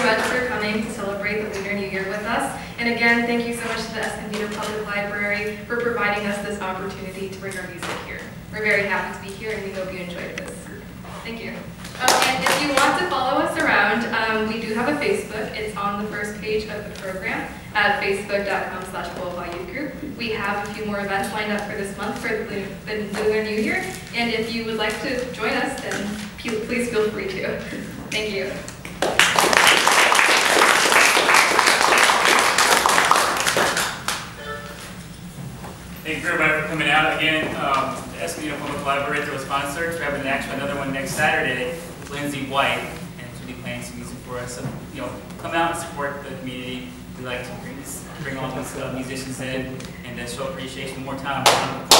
much for coming to celebrate the Lunar New Year with us. And again, thank you so much to the Escondido Public Library for providing us this opportunity to bring our music here. We're very happy to be here, and we hope you enjoyed this. Thank you. And if you want to follow us around, we do have a Facebook. It's on the first page of the program at facebook.com/Boulevard Youth Group. We have a few more events lined up for this month for the Lunar New Year. And if you would like to join us, then please feel free to. Thank you. Thank you everybody for coming out again. The Escondido Public Library through a sponsor. We're having another one next Saturday with Lindsay White, and she'll be playing some music for us. So, come out and support the community. We like to bring all these musicians in and show appreciation one more time.